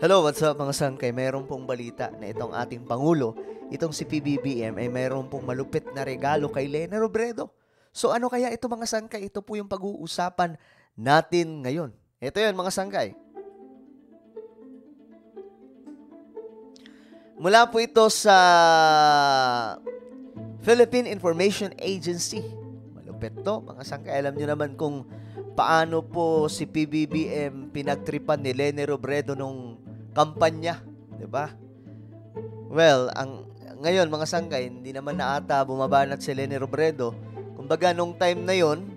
Hello, what's up mga sangkay? Mayroon pong balita na itong ating Pangulo, itong si PBBM ay mayroon pong malupit na regalo kay Lene Robredo. So ano kaya ito mga sangkay? Ito po yung pag-uusapan natin ngayon. Ito yun mga sangkay. Mula po ito sa Philippine Information Agency. Malupit to mga sangkay. Alam nyo naman kung paano po si PBBM pinagtripan ni Lene Robredo nung kampanya, 'di ba? Well, ngayon mga sangkay, hindi naman na ata bumabanat si Lene Robredo. Kumbaga nung time na 'yon,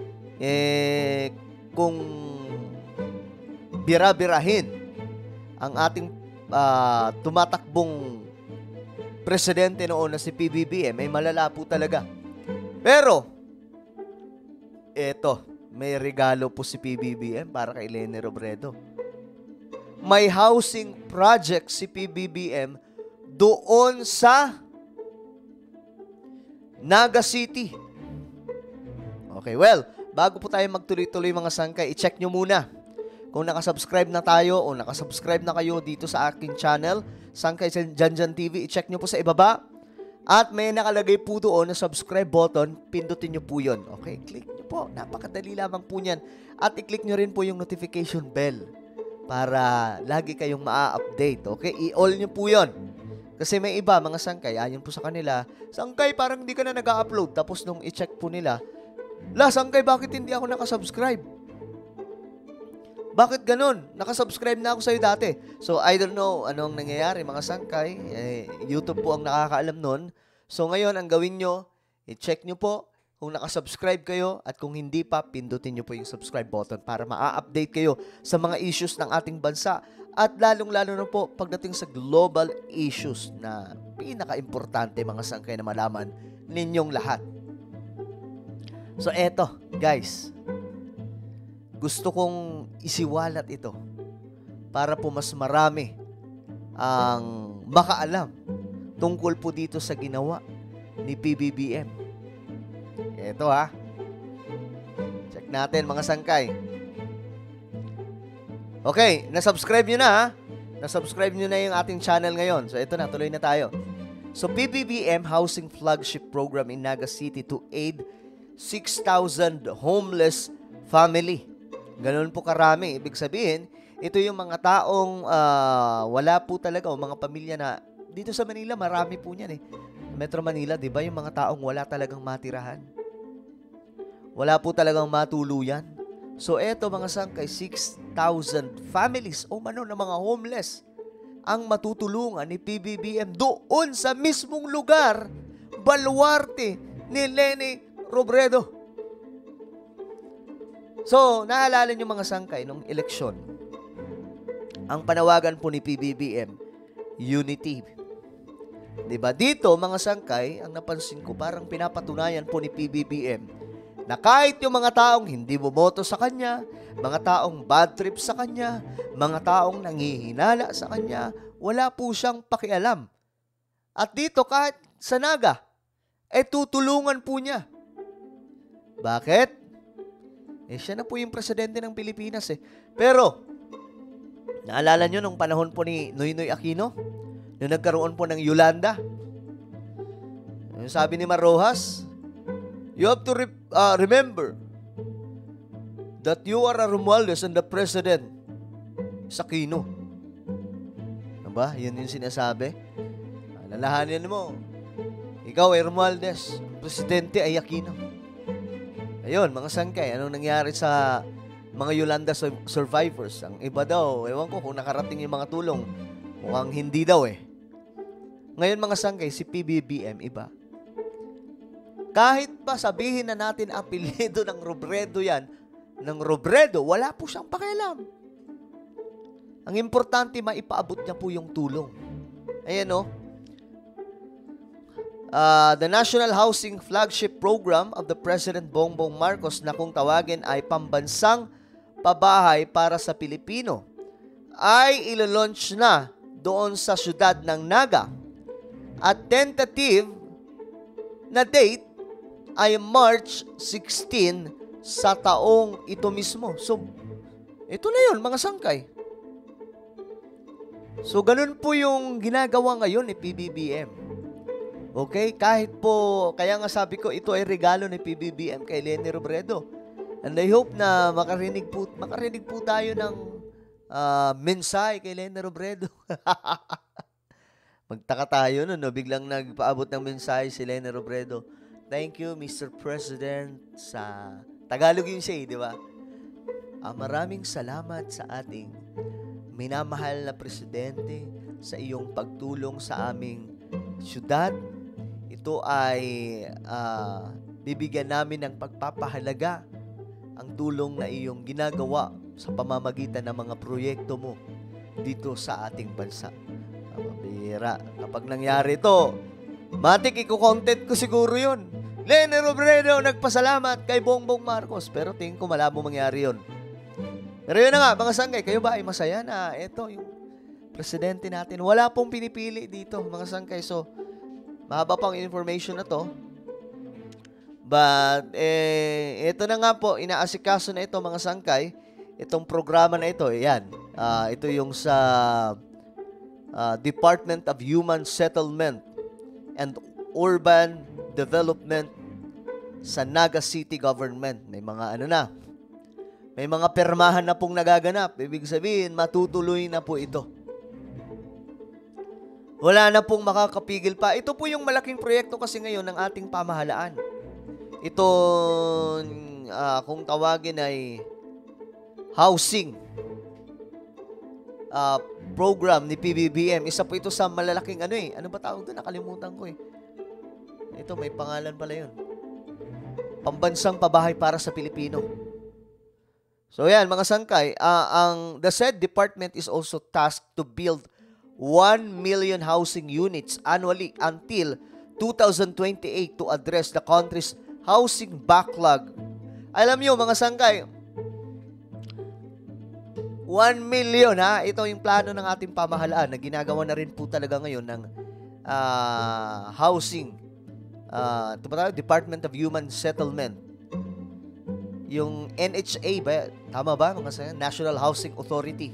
kung bira-birahin ang ating tumatakbong presidente noon na si PBBM, ay malala po talaga. Pero eto, may regalo po si PBBM para kay Lene Robredo. May housing project si PBBM doon sa Naga City. Okay, well, bago po tayo magtuloy-tuloy mga sangkay, i-check nyo muna kung nakasubscribe na tayo o nakasubscribe na kayo dito sa aking channel, Sangkay Janjan TV. I-check nyo po sa ibaba. At may nakalagay po doon na subscribe button, pindutin nyo po yun. Okay, click nyo po. Napakadali lamang po niyan. At i-click nyo rin po yung notification bell para lagi kayong maa-update. Okay, i-all nyo po yun. Kasi may iba, mga sangkay, ayon po sa kanila, sangkay, parang hindi ka na nag-upload. Tapos nung i-check po nila, sangkay, bakit hindi ako nakasubscribe? Bakit ganun? Nakasubscribe na ako sa'yo dati. So, I don't know anong nangyayari, mga sangkay. YouTube po ang nakakaalam nun. So, ngayon, ang gawin nyo, i-check nyo po kung nakasubscribe kayo at kung hindi pa, pindutin nyo po yung subscribe button para maa-update kayo sa mga issues ng ating bansa at lalong-lalo na po pagdating sa global issues na pinaka-importante, mga sangkay, na malaman ninyong lahat. So, eto, guys. Gusto kong isiwalat ito para po mas marami ang makaalam tungkol po dito sa ginawa ni PBBM. Ito check natin mga sangkay. Okay, nasubscribe nyo na Nasubscribe nyo na yung ating channel ngayon. So ito na, tuloy na tayo. So PBBM Housing Flagship Program in Naga City to aid 6,000 homeless family. Ganun po karami. Ibig sabihin, ito yung mga taong wala po talaga o mga pamilya na dito sa Manila, marami po niyan Metro Manila, di ba? Yung mga taong wala talagang matirahan. Wala po talagang matuluyan. So eto mga sangkay, 6,000 families o mano na mga homeless ang matutulungan ni PBBM doon sa mismong lugar, baluarte ni Lene Robredo. So, naalala nyo mga sangkay, nung eleksyon, ang panawagan po ni PBBM, unity. Diba? Dito, mga sangkay, ang napansin ko, parang pinapatunayan po ni PBBM na kahit yung mga taong hindi bumoto sa kanya, mga taong bad trip sa kanya, mga taong nangihinala sa kanya, wala po siyang pakialam. At dito, kahit sa Naga, tutulungan po niya. Bakit? Siya na po yung presidente ng Pilipinas Pero, naalala nyo nung panahon po ni Noynoy Aquino? Nung nagkaroon po ng Yolanda? Sabi ni Mar Rojas, you have to remember that you are a Romualdez and the president is Aquino. Diba? Yun yung sinasabi. Alalahanin mo, ikaw ay Romualdez, presidente ay Aquino. Ayun, mga sangkay, anong nangyari sa mga Yolanda survivors? Ang iba daw, ewan ko kung nakarating yung mga tulong. Mukhang hindi daw Ngayon mga sangkay, si PBBM iba. Kahit pa sabihin na natin apelyido ng Robredo yan, ng Robredo, wala po siyang pakialam. Ang importante, maipaabot niya po yung tulong. Ayan the National Housing Flagship Program of the President Bongbong Marcos na kung tawagin ay pambansang pabahay para sa Pilipino ay ilo-launch na doon sa syudad ng Naga. At tentative na date ay March 16 sa taong ito mismo. So, ito na yun, mga sangkay. So, ganun po yung ginagawa ngayon ni PBBM. Okay? Kahit po, kaya nga sabi ko, ito ay regalo ni PBBM kay Leni Robredo. And I hope na makarinig po tayo ng mensahe kay Leni Robredo. Magtaka tayo no, biglang nagpaabot ng mensahe si Leni Robredo. Thank you, Mr. President, sa Tagalog yun siya, di ba? Maraming salamat sa ating minamahal na presidente sa iyong pagtulong sa aming syudad. Ito ay bibigyan namin ng pagpapahalaga ang tulong na iyong ginagawa sa pamamagitan ng mga proyekto mo dito sa ating bansa. Mabihira. Kapag nangyari ito, matik iko-content ko siguro yun. Leni Robredo nagpasalamat kay Bongbong Marcos. Pero tingin ko malabo mangyari yun. Pero yun na nga, mga sanggay, kayo ba ay masaya na ito yung presidente natin? Wala pong pinipili dito, mga sanggay. So, mahaba pang information na to. But, ito na nga po, inaasikaso na ito, mga sangkay. Itong programa na ito, yan. Ito yung sa Department of Human Settlement and Urban Development sa Naga City Government. May mga may mga permahan na pong nagaganap. Ibig sabihin, matutuloy na po ito. Wala na pong makakapigil pa. Ito po yung malaking proyekto kasi ngayon ng ating pamahalaan. Ito, kung tawagin ay housing program ni PBBM. Isa po ito sa malalaking ano ba tawag doon? Nakalimutan ko eh. Ito, may pangalan pala yun. Pambansang pabahay para sa Pilipino. So yan, mga sangkay, the said department is also tasked to build 1 million housing units annually until 2028 to address the country's housing backlog. Alam nyo, mga sangkay, 1 million ha, ito yung plano ng ating pamahalaan na ginagawa na rin po talaga ngayon ng housing. Ito pa tayo, Department of Human Settlement. Yung NHA ba? Tama ba? Mga National Housing Authority.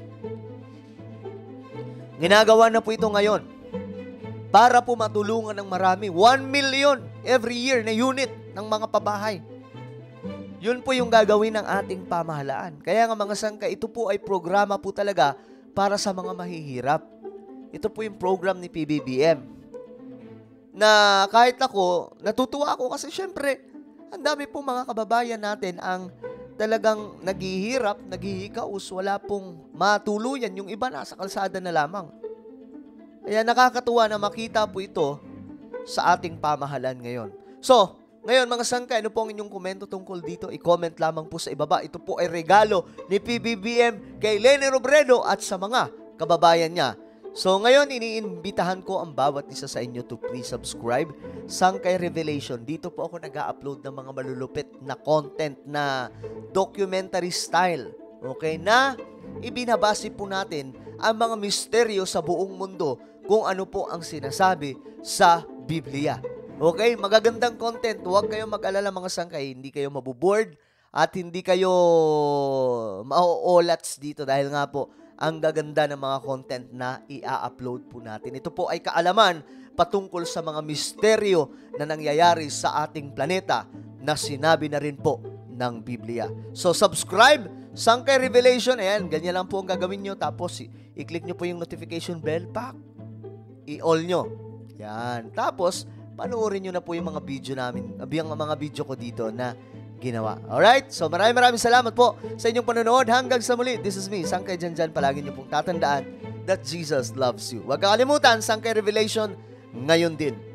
Ginagawa na po ito ngayon para po matulungan ng marami. 1 million every year na unit ng mga pabahay. Yun po yung gagawin ng ating pamahalaan. Kaya nga mga sangka, ito po ay programa po talaga para sa mga mahihirap. Ito po yung program ni PBBM. Na kahit ako, natutuwa ako kasi syempre, ang dami po mga kababayan natin ang talagang naghihirap, naghihikaos, wala pong matuluyan. Yung iba nasa kalsada na lamang. Kaya nakakatuwa na makita po ito sa ating pamahalan ngayon. So, ngayon mga sangkay, ano po ang inyong komento tungkol dito? I-comment lamang po sa ibaba. Ito po ay regalo ni PBBM kay Leni Robredo at sa mga kababayan niya. So ngayon, iniimbitahan ko ang bawat isa sa inyo to please subscribe. Sangkay Revelation. Dito po ako nag-a-upload ng mga malulupit na content na documentary style. Okay? Na ibinabase po natin ang mga misteryo sa buong mundo kung ano po ang sinasabi sa Biblia. Okay? Magagandang content. Huwag kayong mag-alala mga sangkay. Hindi kayo mabuboard at hindi kayo mauolats dito dahil nga po ang gaganda ng mga content na i-upload po natin. Ito po ay kaalaman patungkol sa mga misteryo na nangyayari sa ating planeta na sinabi na rin po ng Biblia. So subscribe, Sangkay Revelation. Ayan, ganyan lang po ang gagawin nyo. Tapos i-click nyo po yung notification bell. I-all nyo. Yan. Tapos panoorin nyo na po yung mga video namin, yung mga video ko dito na ginawa. Alright? So maraming salamat po sa inyong panonood. Hanggang sa muli, this is me, Sangkay Janjan. Palagi nyo pong tatandaan that Jesus loves you. Huwag kakalimutan, Sangkay Revelation ngayon din.